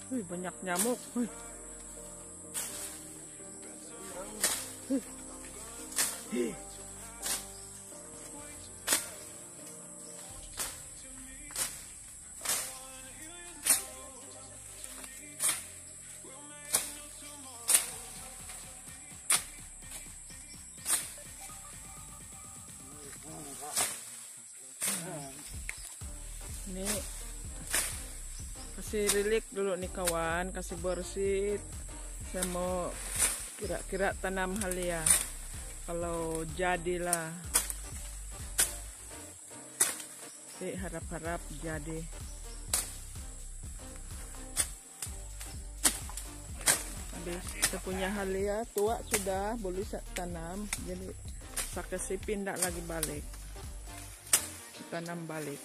Wih, banyak nyamuk. Wih. Ini kasih rilik dulu nih kawan, kasih bersih. Saya mau kira-kira tanam halia. Kalau jadilah, harap-harap jadi. Habis kita punya halia tua sudah boleh tanam, jadi saya kasih pindah lagi balik, tanam balik.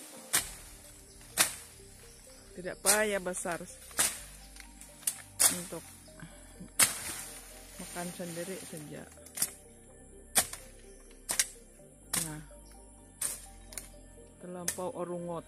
Tidak payah besar untuk makan sendiri saja. Nah, terlampau orungot.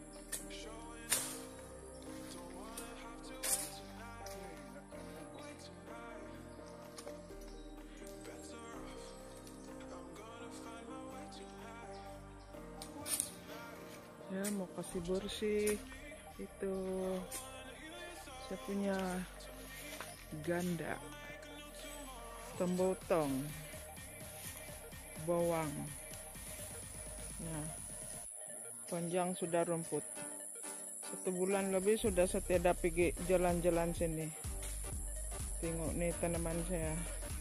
Ya, mau kasih bersih itu. Saya punya ganda, tembotong, bawang. Nah, panjang sudah rumput. 1 bulan lebih sudah saya tidak pergi jalan-jalan sini. Tengok nih tanaman saya.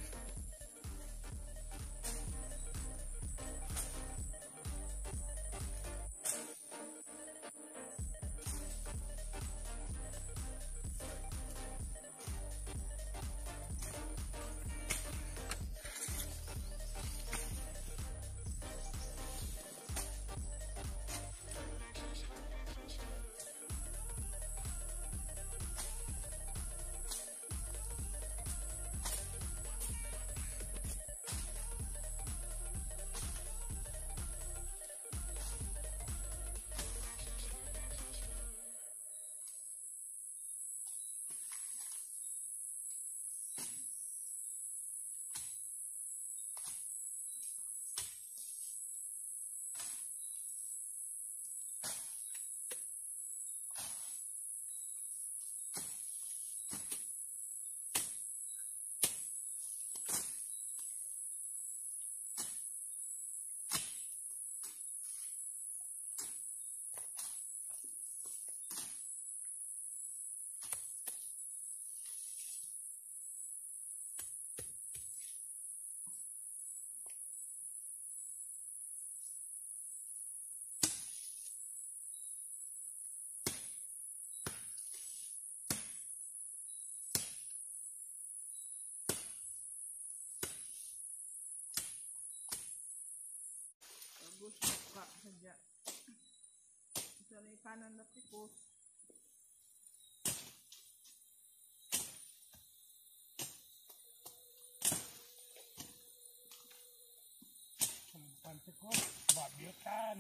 Bagus, buka saja. Cari kanan dan tikus. Tikus, babikan.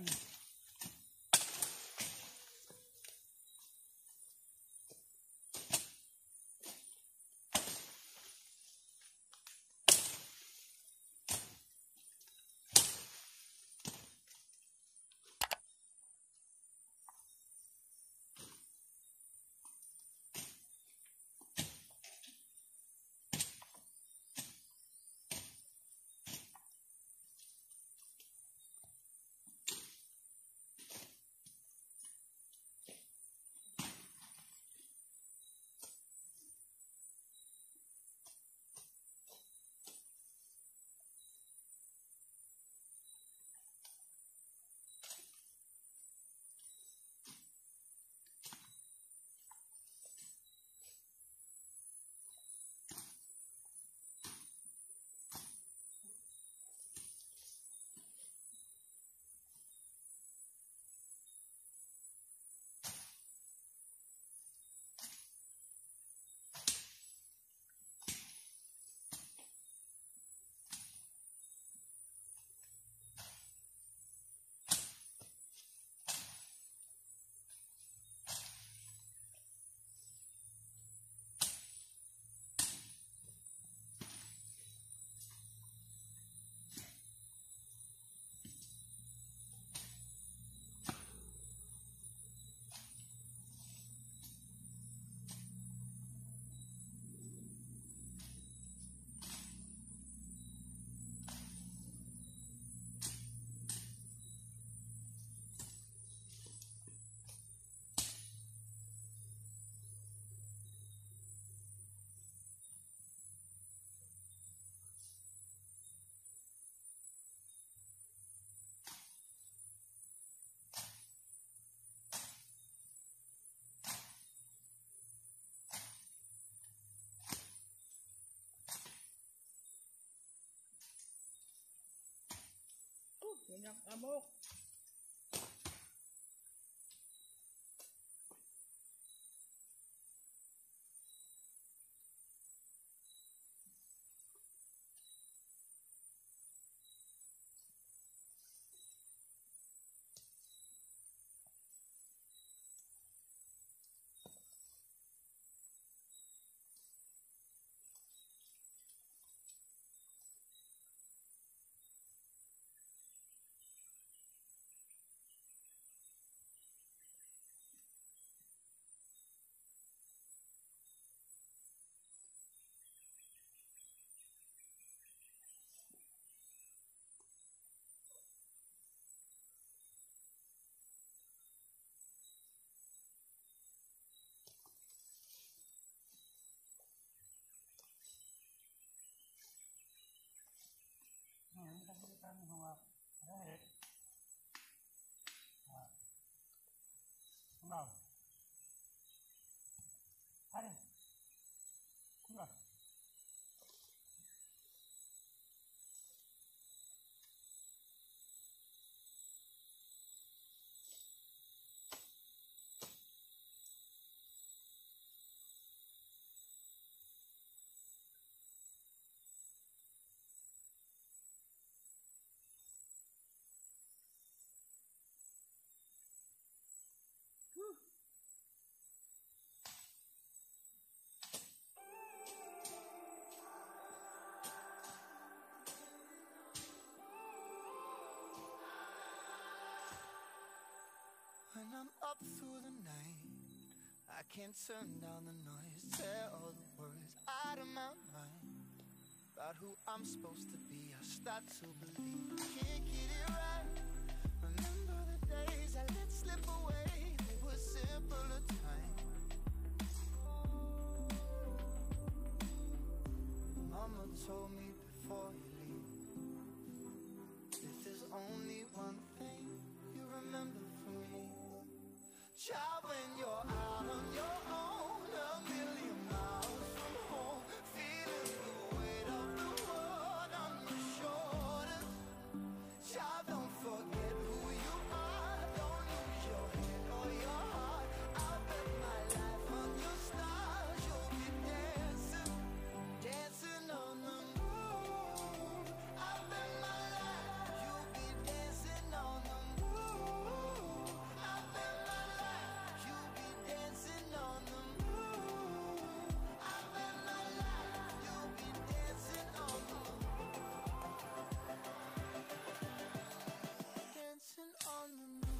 anak amok. Nào. Hadi. Keluar. When I'm up through the night, I can't turn down the noise, tear all the worries out of my mind. About who I'm supposed to be, I start to believe I can't get it right. Remember the days I let slip away, they were simpler times. Mama told me before you leave, if there's only one thing you remember from me, child, when you're out on your own, a million miles from home, feeling the weight of the world on your shoulders. Child, don't forget who you are, don't lose your head or your heart. I'll bet my life on your stars, you'll be dancing, dancing on the moon. I'll bet my life, you'll be dancing on the moon. I'll bet my life, you'll be dancing on the moon. I'll bet my life, you'll be dancing on the moon. Dancing on the moon.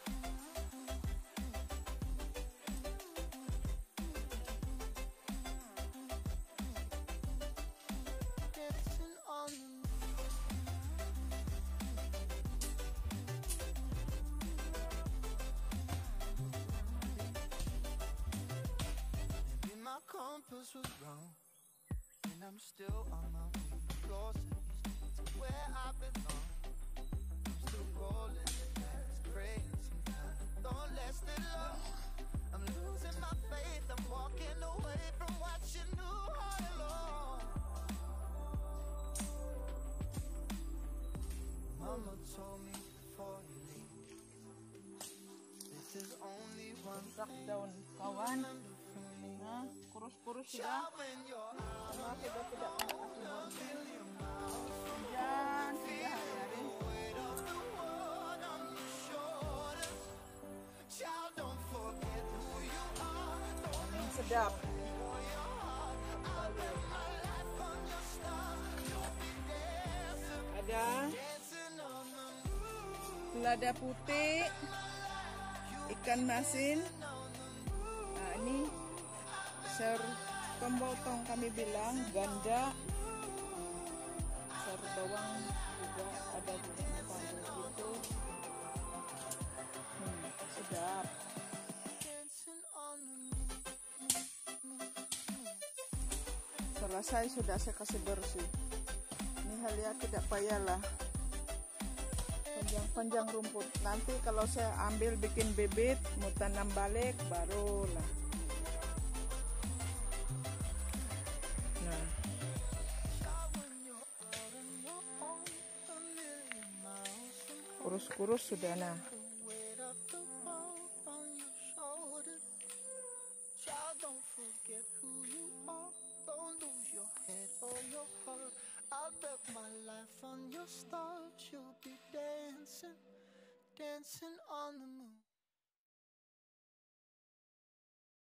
Dancing on the moon. Maybe my compass was wrong, and I'm still on my way closer to where I belong. I'm still rolling the dice, praying sometimes don't last it long. I'm losing my faith, I'm walking away from what you knew all along. Mama told me before you leave, if there's only one Sak thing daun kawan. remember from me, Nah, kurus-kurus sudah. child, when you're out Sama kita tidak kena akibat. million miles from Hujan sudah hari-hari. weight of the world on your shoulders. Child, don't forget who you are, don't lose Sedap. your heart. I'll bet my life on your stars, you'll be dancing, Ada dancing on the moon. lada putih, ikan masin. Nah, ini tombotong kami bilang ganda. Sayur bawang juga ada di panggil gitu. Sedap. Dancing on the moon. Selesai sudah saya kasih bersih. Ini Halia tidak payahlah panjang-panjang rumput. Nanti kalau saya ambil bikin bibit, mau tanam balik, barulah. Nah, kurus-kurus sudah. Nah, weight of the world on your shoulders. Child, don't forget who you are. Don't lose your head or your heart. I'll bet my life on your stars. You'll be dancing, dancing on the moon.